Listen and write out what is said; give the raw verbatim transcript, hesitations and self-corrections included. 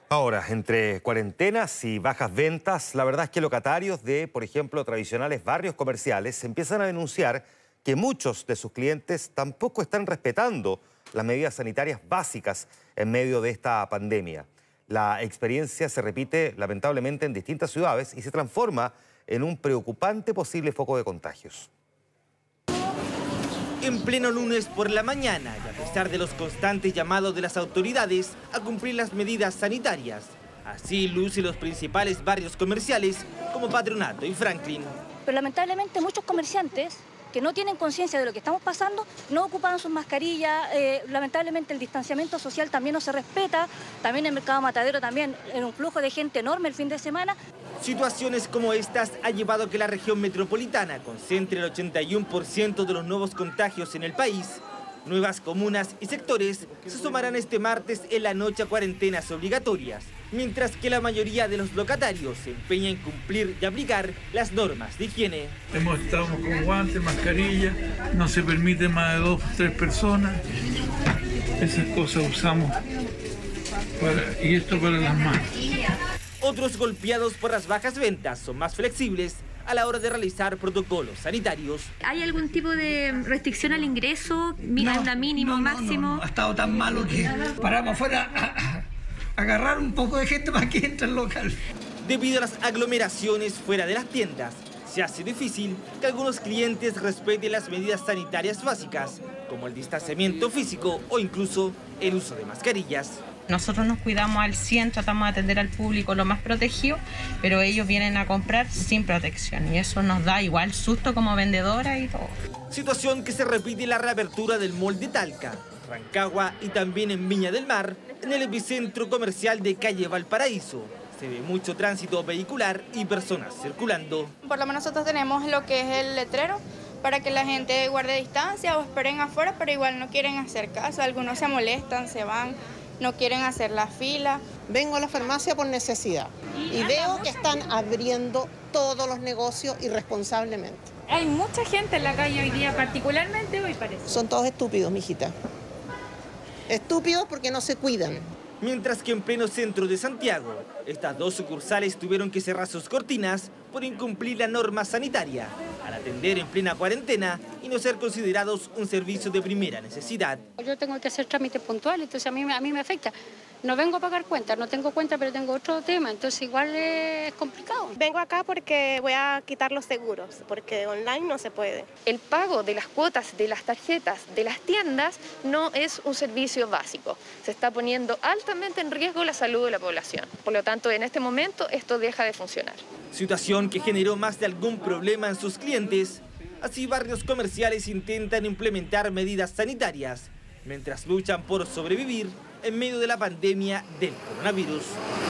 Ahora, entre cuarentenas y bajas ventas, la verdad es que locatarios de, por ejemplo, tradicionales barrios comerciales empiezan a denunciar que muchos de sus clientes tampoco están respetando las medidas sanitarias básicas en medio de esta pandemia. La experiencia se repite lamentablemente en distintas ciudades y se transforma en un preocupante posible foco de contagios. En pleno lunes por la mañana, y a pesar de los constantes llamados de las autoridades a cumplir las medidas sanitarias, así lucen los principales barrios comerciales como Patronato y Franklin. Pero lamentablemente muchos comerciantes que no tienen conciencia de lo que estamos pasando no ocupan sus mascarillas, eh, lamentablemente el distanciamiento social también no se respeta, también en el mercado Matadero también en un flujo de gente enorme el fin de semana. Situaciones como estas ha llevado a que la región metropolitana concentre el ochenta y uno por ciento de los nuevos contagios en el país. Nuevas comunas y sectores se sumarán este martes en la noche a cuarentenas obligatorias, mientras que la mayoría de los locatarios se empeña en cumplir y aplicar las normas de higiene. Hemos estado con guantes, mascarilla, no se permite más de dos o tres personas. Esas cosas usamos para, y esto para las manos. Otros golpeados por las bajas ventas son más flexibles a la hora de realizar protocolos sanitarios. ¿Hay algún tipo de restricción al ingreso? ¿Mira una mínimo, no, no, máximo? No, no, ha estado tan malo que paramos afuera a, a agarrar un poco de gente para que entre al local. Debido a las aglomeraciones fuera de las tiendas, se hace difícil que algunos clientes respeten las medidas sanitarias básicas, como el distanciamiento físico o incluso el uso de mascarillas. Nosotros nos cuidamos al cien, tratamos de atender al público lo más protegido, pero ellos vienen a comprar sin protección y eso nos da igual susto como vendedora y todo. Situación que se repite en la reapertura del mall de Talca, Rancagua y también en Viña del Mar, en el epicentro comercial de calle Valparaíso. Se ve mucho tránsito vehicular y personas circulando. Por lo menos nosotros tenemos lo que es el letrero para que la gente guarde distancia o esperen afuera, pero igual no quieren hacer caso. Algunos se molestan, se van. No quieren hacer la fila. Vengo a la farmacia por necesidad y veo que están abriendo todos los negocios irresponsablemente. Hay mucha gente en la calle hoy día, particularmente hoy parece. Son todos estúpidos, mijita. Estúpidos porque no se cuidan. Mientras que en pleno centro de Santiago, estas dos sucursales tuvieron que cerrar sus cortinas por incumplir la norma sanitaria, al atender en plena cuarentena y no ser considerados un servicio de primera necesidad. Yo tengo que hacer trámites puntuales, entonces a mí, a mí me afecta. No vengo a pagar cuentas, no tengo cuenta, pero tengo otro tema, entonces igual es complicado. Vengo acá porque voy a quitar los seguros, porque online no se puede. El pago de las cuotas de las tarjetas de las tiendas no es un servicio básico. Se está poniendo altamente en riesgo la salud de la población. Por lo tanto, en este momento esto deja de funcionar. Situación que generó más de algún problema en sus clientes. Así barrios comerciales intentan implementar medidas sanitarias mientras luchan por sobrevivir en medio de la pandemia del coronavirus.